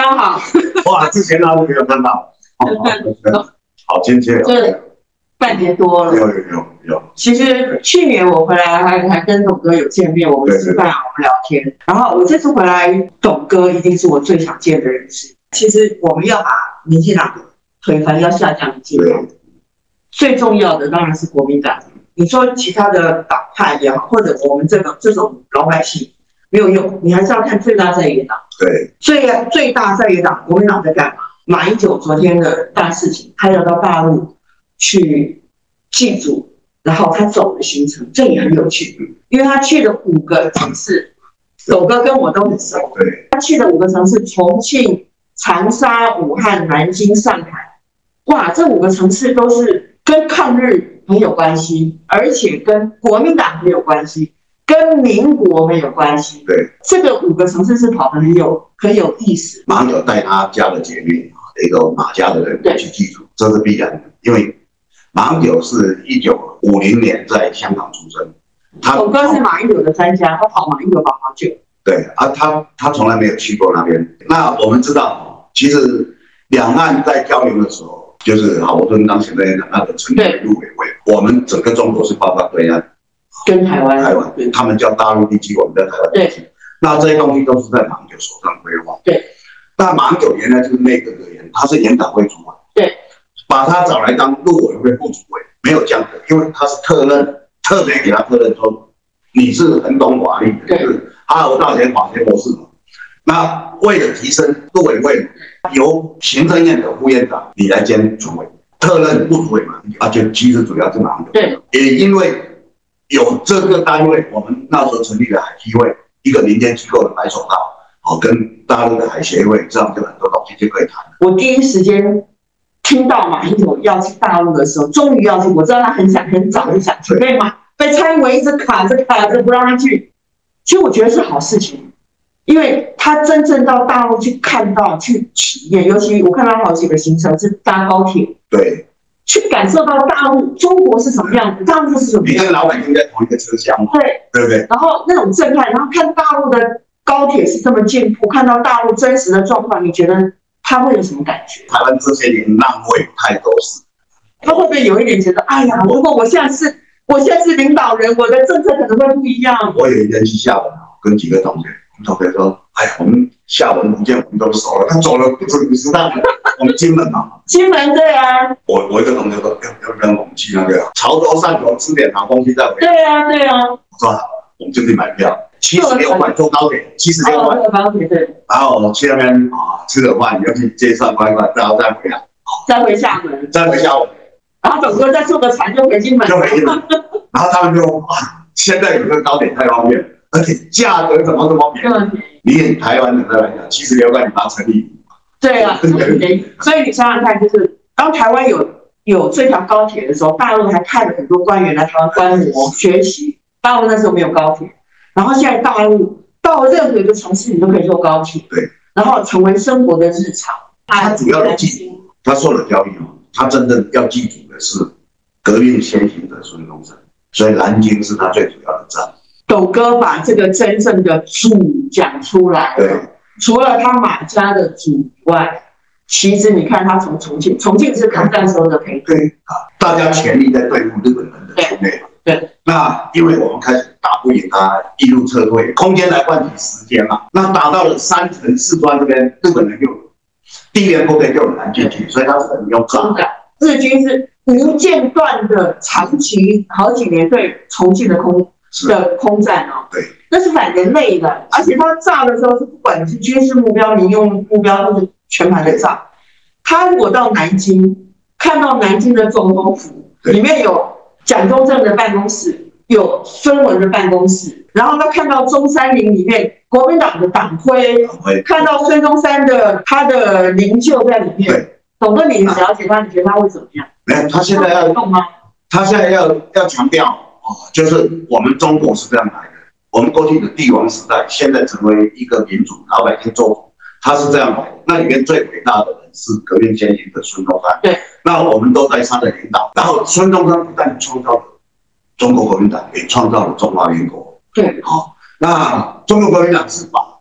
家好。 哇，之前那都没有看到，好亲切哦。 这半年多了。 有。 其实去年我回来还跟董哥有见面，我们吃饭，我们聊天。然后我这次回来，董哥一定是我最想见的人之一。其实我们要把民进党的推翻，要下降民进党，最重要的当然是国民党。你说其他的党派也好，或者我们这种老百姓没有用，你还是要看最大在野党。 对， 最大在野党国民党在干嘛？马英九昨天的大事情，他要到大陆去祭祖，然后他走的行程，这也很有趣，因为他去了5个城市，董哥跟我都很熟。 对， 他去了5个城市：重庆、长沙、武汉、南京、上海。哇，这5个城市都是跟抗日很有关系，而且跟国民党很有关系，跟民国很有关系。 对， 这个5个城市是跑得很有意思。 马英九带他家的姐妹一个马家的人去祭祖，这是必然的，因为马英九是1950年在香港出生， 董哥是马英九的专家，他跑马英九跑好久。 对啊，他从来没有去过那边。那我们知道，其实两岸在交流的时候，就是郝柏村当时的那个成立陆委会，我们整个中国是包括对岸跟台湾， 他们叫大陆地区，我们叫台湾地区。那这些东西都是在马英九手上规划。对。那马英九原来就是内阁阁员，他是研讨会主委。对。把他找来当陆委会副主委，没有这样的，因为他是特别给他特任说，你是很懂法律的，就是哈佛大学法学博士嘛。那为了提升陆委会，由行政院的副院长你来兼主委，特任副主委嘛，就其实主要是马英九。对。也因为有这个单位，我们那时候成立了海基会，一个民间机构的白手套，跟大陆的海协会，这样就很多东西就可以谈。我第一时间听到马英九要去大陆的时候，终于要去，我知道他很早就想去，被蔡英文一直卡着不让他去。其实我觉得是好事情，因为他真正到大陆去看到、去体验，尤其我看到好几个行程是搭高铁，对，去感受到大陆中国是什么样子，大陆是什么样子。你跟老百姓在同一个车厢，对不对？然后那种震撼，然后看大陆的高铁是这么进步，看到大陆真实的状况，你觉得他会有什么感觉？台湾这些年浪费太多事，他会不会有一点觉得，哎呀，如果我现在是领导人，我的政策可能会不一样。我有一天去厦门，跟几个同学说，哎呀，我们厦门、福建我们都熟了，他走了不止50趟，我们金门嘛。金门对啊。我一个同学说，要不然我们去那个潮州、汕头吃点好东西再回来。对啊。我说好，我们就去买票。76块坐高铁，76块。高铁对。然后去那边吃了饭，又去街上逛一逛，然后再回来。再回厦门。然后董哥再坐个船就回金门。然后他们就哇，现在有个高铁太方便，而且价格怎么这么便宜？你以台湾人来讲，76块你把它乘以5。对啊，所以你想想看，就是当台湾有这条高铁的时候，大陆还派了很多官员来台湾观摩学习。大陆那时候没有高铁。然后现在大陆到任何一个城市，你都可以坐高铁，对，然后成为生活的日常。他主要的记住，他受了教育他真正要记住的是革命先行者孙中山，所以南京是他最主要的站。董哥把这个真正的主讲出来了，对，除了他马家的主以外，其实你看他从重庆是抗战时候的陪对大家全力在对付日本人的侵略。对，那因为我们开始打不赢他，一路撤退，空间来换取时间嘛。那打到了山城四川这边，日本人就第一联部队就很难进去，所以他只能用炸弹。日军是无间断的长期好几年对重庆的空战哦，对，那是反人类的，而且他炸的时候是不管是军事目标、民用目标都是全盘的炸。他如果到南京，看到南京的总统府里面有蒋中正的办公室，有孙文的办公室，然后他看到中山陵里面国民党的党徽，看到孙中山的他的灵柩在里面。董哥，你了解他，你觉得他会怎么样？没有，他现在要动吗？他现在要强调就是我们中国是这样来的，我们过去的帝王时代，现在成为一个民主，老百姓做主，他是这样来的。那里面最伟大的人是革命先行的孙中山。对，那我们都在他的领导。然后孙中山不但创造了中国国民党，也创造了中华民国。对，那中国国民党是把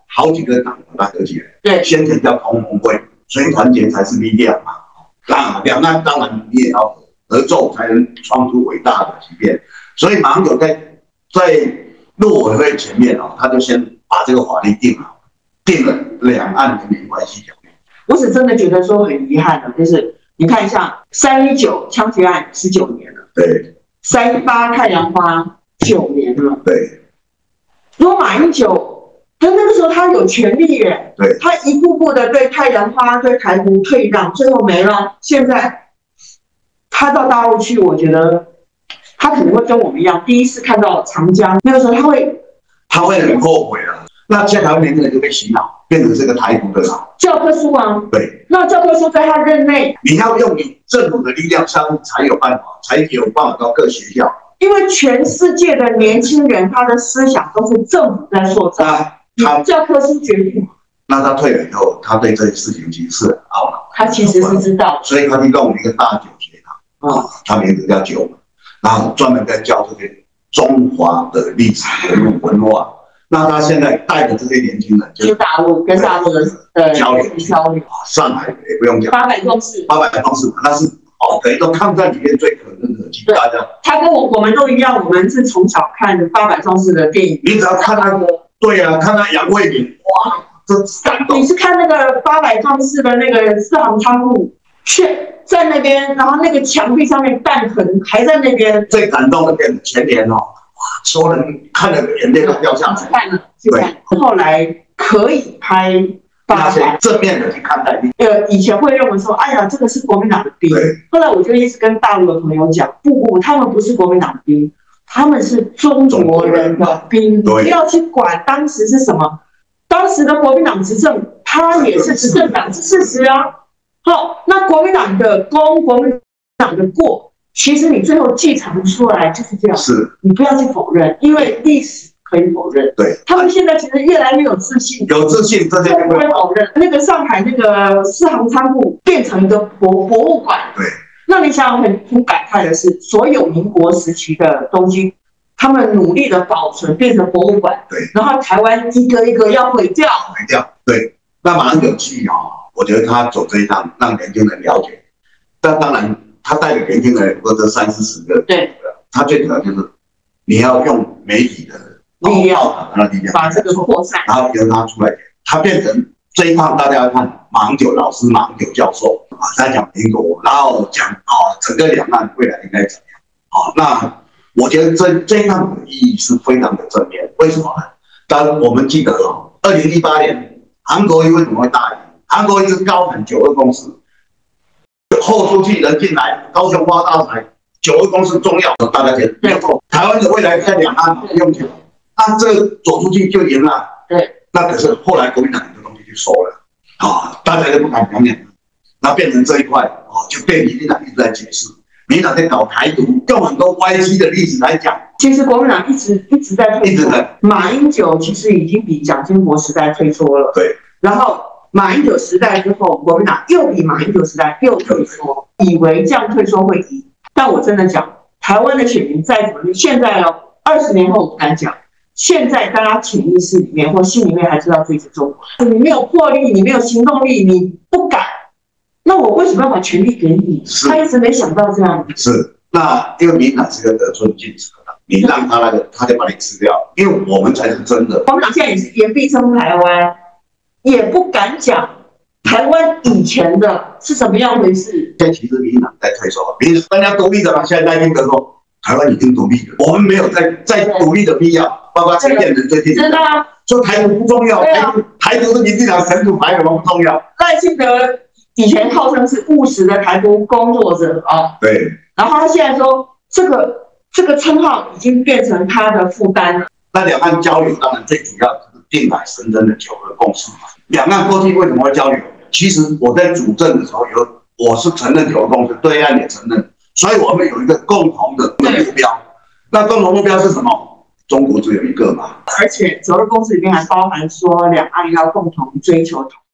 好几个党把它合起来。 对， 先前叫同盟会，所以团结才是力量嘛。那两岸当然你也要合作，才能创出伟大的局面。所以马英九在陆委会前面他就先把这个法律定了两岸人民关系条例。 我是真的觉得说很遗憾的，就是你看一下319枪击案19年了， 对 ，318太阳花9年了， 对。 如果马英九他那个时候他有权利耶， 对， 他一步步的对太阳花、对台独退让，最后没了。现在他到大陆去，我觉得他可能会跟我们一样，第一次看到长江，那个时候他会很后悔了。那现在台湾年轻人就被洗脑，变成这个台独的教科书啊。 对， 那教科书在他任内， 你要用你政府的力量上路才有办法到各学校。 因为全世界的年轻人，他的思想都是政府在塑造，他教科书决定。 那他退了以后，他对这些事情其实是很懊恼。 他其实是知道， 所以他就弄一个大九学堂，他名字叫九，然后专门在教这些中华的历史文化。那他现在带着这些年轻人， 去大陆跟大陆的交流。上海也不用讲 ，800壮士， 那是等于说抗战里面最可认可的大家。 他跟我们都一样，我们是从小看800壮士的电影。 你只要看那个，对啊，看那杨惠敏，哇，这感动。 你是看那个800壮士的那个4行仓库，在那边，然后那个墙壁上面弹痕还在那边。 最感动的片前年所有人看了眼泪都掉下来。 看了，对。后来可以拍800， 正面的去看待。 以前会认为说，哎呀，这个是国民党的兵。后来我就一直跟大陆的朋友讲，不，他们不是国民党的兵，他们是中国人的兵。不要去管当时是什么，当时的国民党执政，他也是执政党，是事实啊。好，那国民党的功，国民党的过。其实你最后继承出来就是这样， 是你不要去否认，因为历史可以否认。 对， 他们现在其实越来越有自信， 这些不会否认。那个上海那个4行仓库变成一个博物馆， 对。 那你想很感慨的是，所有民国时期的东西，他们努力的保存，变成博物馆。 对。 然后台湾一个一个要毁掉， 对。那马英九去我觉得他走这一趟，让年轻人了解。但当然。他带给年轻人或者30-40个， 对， 他最主要就是你要用媒体的力量， 把这个扩散， 然后由他出来，他变成这一趟大家要看马英九老师、马英九教授他讲民国，然后讲整个两岸未来应该怎样那我觉得这一趟的意义是非常的正面。为什么呢？当然我们记得2018年韩国瑜为什么会大赢？韩国瑜是高喊9·2共识。后出去人进来，高雄发大财，9·2共识重要，大家觉得没有错。台湾的未来在两岸不用讲，那这个走出去就赢了。 对， 那可是后来国民党很多东西就收了大家就不敢讲了。那变成这一块就被民进党一直在解释，民进党在搞台独，用很多歪曲的例子来讲。 其实国民党一直在退缩，马英九其实已经比蒋经国时代退缩了。 对， 然后。马英九时代之后，国民党又比马英九时代又退缩，以为这样退缩会赢。但我真的讲，台湾的选民再怎么，现在20年后我不敢讲，现在大家潜意识里面或心里面还知道自己是中国，你没有魄力，你没有行动力，你不敢。那我为什么要把权力给你？他一直没想到这样。 是，那因为民进党是个得寸进尺的，你让他他就把你吃掉，因为我们才是真的。 国民党现在也是言必称台湾。也不敢讲台湾以前的是什么样回事。 现在其实民进党在退缩，人家独立的嘛，现在听说台湾已经独立了，我们没有再独立的必要。包括陈建仁最近真的说台独不重要，台独是民进党神主牌，有什么不重要？ 赖清德以前号称是务实的台独工作者对。 然后他现在说这个称号已经变成他的负担了。 那两岸交流当然最主要就是定海神针的9·2共识嘛。两岸过去为什么会交流？其实我在主政的时候我是承认9·2共识，对岸也承认，所以我们有一个共同的目标。那共同目标是什么？中国只有一个嘛。 而且9·2共识里面还包含说两岸要共同追求